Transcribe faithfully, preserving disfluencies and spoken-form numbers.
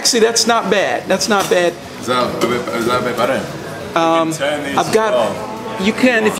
actually, that's not bad. That's not bad. Is that a bit, is that a bit better? Um, Turn these I've as got. well. You can if.